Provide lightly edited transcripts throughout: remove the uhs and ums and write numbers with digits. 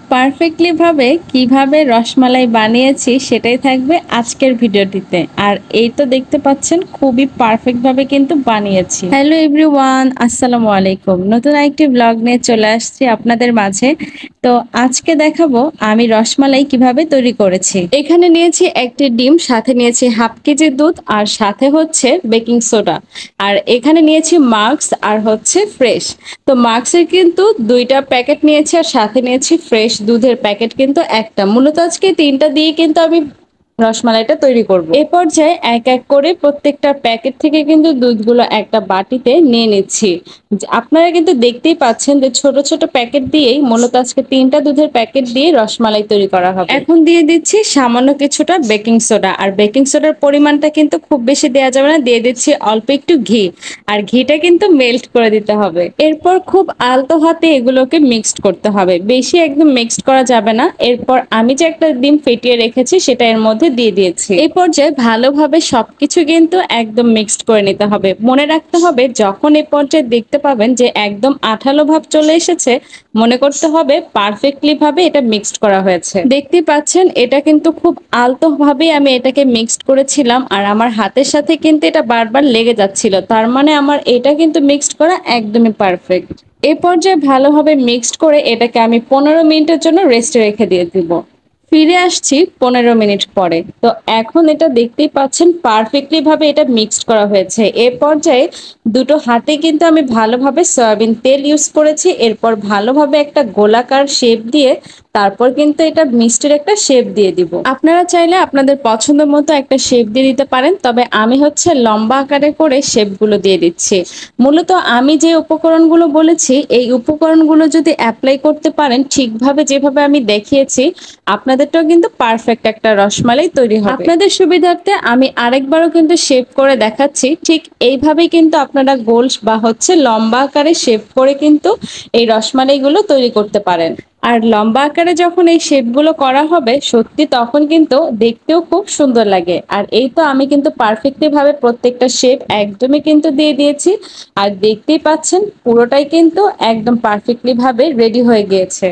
Perfectly ভাবে কিভাবে রসমালাই বানিয়েছি সেটাই থাকবে আজকের ভিডিওটিতে। আর এই তো দেখতে পাচ্ছেন খুবই পারফেক্ট ভাবে কিন্তু বানিয়েছি। হ্যালো এভরিওয়ান, আসসালামু আলাইকুম। নতুন একটি ব্লগ নিয়ে চলে আসছি আপনাদের মাঝে। তো আজকে দেখাবো আমি রসমালাই কিভাবে তৈরি করেছি। এখানে নিয়েছি একটি ডিম, সাথে নিয়েছি হাফ কেজি দুধ, আর সাথে হচ্ছে বেকিং সোডা। আর এখানে নিয়েছি মার্কস আর হচ্ছে ফ্রেশ। তো মার্কসের কিন্তু দুইটা প্যাকেট নিয়েছি, আর সাথে নিয়েছি ফ্রেশ দুধের প্যাকেট কিন্তু একটা। মূলত আজকে তিনটা দিয়ে কিন্তু আমি রসমালাইটা তৈরি করব। এই পর্যায়ে এক এক করে প্রত্যেকটা প্যাকেট থেকে কিন্তু দুধগুলো একটা বাটিতে নিয়ে নিচ্ছি। আপনারা কিন্তু দেখতেই পাচ্ছেন যে ছোট ছোট প্যাকেট দিয়েই মূলত আজকে তিনটা দুধের প্যাকেট দিয়ে রসমালাই তৈরি করা হবে। এখন দিয়ে দিচ্ছি সামান্য কিছুটা বেকিং সোডা, আর বেকিং সোডার পরিমাণটা কিন্তু খুব বেশি দেওয়া যাবে না, দিয়ে দিচ্ছি অল্প একটু ঘি। আর ঘিটা কিন্তু মেল্ট করে দিতে হবে। এরপর খুব আলতো হাতে এগুলোকে মিক্সড করতে হবে, বেশি একদম মিক্সড করা যাবে না। এরপর আমি যে একটা ডিম ফেটিয়ে রেখেছি সেটা এর মধ্যে দিয়ে দিয়েছি। এই পর্যায়ে ভালোভাবে সবকিছু কিন্তু একদম মিক্সড করে নিতে হবে। মনে রাখতে হবে যখন এই পর্যায়ে দেখতে পাবেন যে একদম আঠালো ভাব চলে এসেছে, মনে করতে হবে পারফেক্টলি ভাবে এটা মিক্সড করা হয়েছে। দেখতে পাচ্ছেন এটা কিন্তু খুব আলতো ভাবে আমি এটাকে মিক্সড করেছিলাম, আর আমার হাতের সাথে কিন্তু এটা বারবার লেগে যাচ্ছিল, তার মানে আমার এটা কিন্তু মিক্সড করা একদমই পারফেক্ট। এই পর্যায়ে ভালোভাবে মিক্সড করে এটাকে আমি 15 মিনিটের জন্য রেস্টে রেখে দিয়ে দিব। ফিরে আসছি 15 মিনিট পরে। তো এখন এটা দেখতেই পাচ্ছেন পারফেক্টলি ভাবে এটা মিক্সড করা হয়েছে। এ পর্যায়ে দুটো হাতে কিন্তু আমি ভালোভাবে সয়াবিন তেল ইউজ করেছি। এরপর ভালোভাবে একটা গোলাকার শেপ দিয়ে তারপর কিন্তু এটা মিষ্টির একটা শেপ দিয়ে দিব। আপনারা চাইলে আপনাদের পছন্দ মতো একটা শেপ দিয়ে দিতে পারেন, তবে আমি হচ্ছে লম্বা আকারে করে শেপগুলো দিয়ে দিচ্ছি। মূলত আমি যে উপকরণগুলো বলেছি এই উপকরণগুলো যদি অ্যাপ্লাই করতে পারেন ঠিকভাবে যেভাবে আমি দেখিয়েছি, আপনাদেরটাও কিন্তু পারফেক্ট একটা রসমালাই তৈরি হবে। আপনাদের সুবিধার্থে আমি আরেকবারও কিন্তু শেপ করে দেখাচ্ছি। ঠিক এইভাবেই কিন্তু আপনারা গোল বা হচ্ছে লম্বা আকারে শেপ করে কিন্তু এই রসমালাইগুলো তৈরি করতে পারেন। আর লম্বা আকারে যখন এই শেপগুলো করা হবে সত্যি তখন কিন্তু দেখতেও খুব সুন্দর লাগে। আর এই তো আমি কিন্তু পারফেক্টলি ভাবে প্রত্যেকটা শেপ একদমই কিন্তু দিয়ে দিয়েছি। আর দেখতেই পাচ্ছেন পুরোটাই কিন্তু একদম পারফেক্টলি ভাবে রেডি হয়ে গিয়েছে।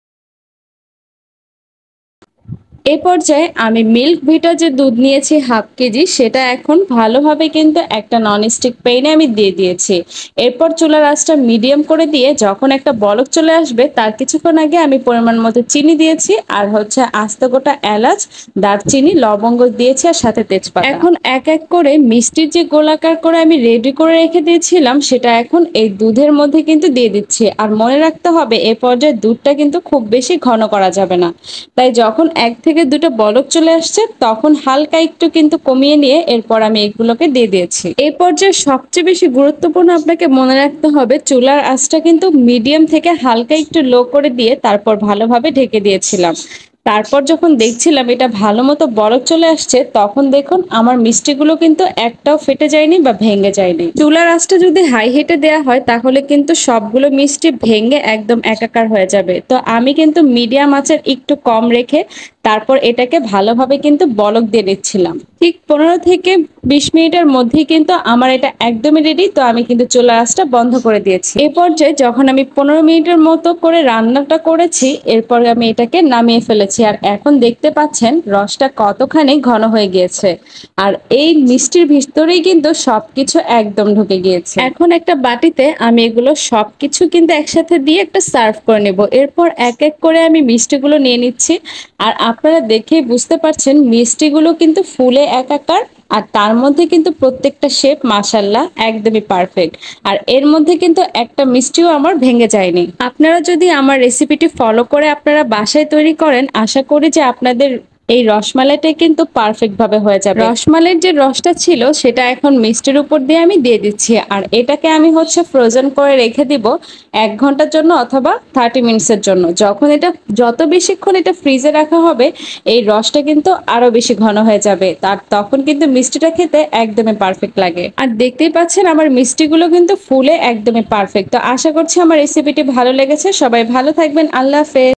এই পর্যায়ে আমি মিল্ক ভিটা যে দুধ নিয়েছি হাফ কেজি, সেটা এখন ভালোভাবে কিন্তু একটা ননস্টিক প্যানে আমি দিয়ে দিয়েছি। এরপর চুলার আঁচটা মিডিয়াম করে দিয়ে যখন একটা বলক চলে আসবে তার কিছুক্ষণ আগে আমি পরিমাণ মতো চিনি দিয়েছি, আর হচ্ছে আস্ত গোটা এলাচ, দারচিনি, লবঙ্গ দিয়েছি, আর সাথে তেজপাতা। এখন এক এক করে মিষ্টির যে গোলাকার করে আমি রেডি করে রেখে দিয়েছিলাম সেটা এখন এই দুধের মধ্যে কিন্তু দিয়ে দিচ্ছি। আর মনে রাখতে হবে এ পর্যায়ে দুধটা কিন্তু খুব বেশি ঘন করা যাবে না। তাই যখন এক থেকে দুটো বলক চলে আসছে তখন হালকা একটু কিন্তু কমিয়ে নিয়ে এরপর আমি এগুলোকে দিয়ে দিয়েছি। এই পর্যায়ে সবচেয়ে বেশি গুরুত্বপূর্ণ আপনাকে মনে রাখতে হবে চুলার আঁচটা কিন্তু মিডিয়াম থেকে হালকা একটু লো করে দিয়ে তারপর ভালোভাবে ঢেকে দিয়েছিলাম। তারপর যখন দেখছিলাম এটা ভালো মতো বরফ চলে আসছে তখন দেখুন আমার মিষ্টিগুলো কিন্তু একটাও ফেটে যায়নি বা ভেঙে যায়নি। চুলার আঁচটা যদি হাই হিটে দেওয়া হয় তাহলে কিন্তু সবগুলো মিষ্টি ভেঙে একদম একাকার হয়ে যাবে। তো আমি কিন্তু মিডিয়াম আঁচের একটু কম রেখে তারপর এটাকে ভালোভাবে কিন্তু বলক দিয়ে নিচ্ছিলাম। ঠিক 15 থেকে 20 মিনিটের মধ্যেই কিন্তু আমার এটা একদমই রেডি। তো আমি কিন্তু চুলার আঁচটা বন্ধ করে দিয়েছি। এই পর্যায়ে যখন আমি 15 মিনিটের মতো করে রান্নাটা করেছি এরপর আমি এটাকে নামিয়ে ফেলেছি। আর এখন দেখতে পাচ্ছেন রসটা কতখানি ঘন হয়ে গিয়েছে, আর এই মিষ্টির ভিতরেই কিন্তু সবকিছু একদম ঢুকে গিয়েছে। এখন একটা বাটিতে আমি এগুলো সবকিছু কিন্তু একসাথে দিয়ে একটা সার্ভ করে নেব। এরপর এক এক করে আমি মিষ্টিগুলো নিয়ে নিচ্ছি। আর আপনারা দেখেই বুঝতে পারছেন মিষ্টিগুলো কিন্তু ফুলে একাকার, আর তার মধ্যে কিন্তু প্রত্যেকটা শেপ মাশাআল্লাহ একদমই পারফেক্ট। আর এর মধ্যে কিন্তু একটা মিষ্টিও আমার ভেঙে যায়নি। আপনারা যদি আমার রেসিপিটি ফলো করে আপনারা বাসায় তৈরি করেন আশা করি যে আপনাদের এই রসমালাইটা কিন্তু পারফেক্ট ভাবে হয়ে যাবে। রসমালাইয়ের যে রসটা ছিল সেটা এখন মিষ্টির উপর দিয়ে আমি দিয়ে দিচ্ছি। আর এটাকে আমি হচ্ছে ফ্রোজেন করে রেখে দিব 1 ঘন্টার জন্য অথবা 30 মিনিটসের জন্য। যখন এটা যত বেশিক্ষণ এটা ফ্রিজে রাখা হবে এই রসটা কিন্তু আরো বেশি ঘন হয়ে যাবে, তার তখন কিন্তু মিষ্টিটা খেতে একদমই পারফেক্ট লাগে। আর দেখতেই পাচ্ছেন আমার মিষ্টিগুলো কিন্তু ফুলে একদমই পারফেক্ট। তো আশা করছি আমার রেসিপিটি ভালো লেগেছে। সবাই ভালো থাকবেন। আল্লাহ হাফেজ।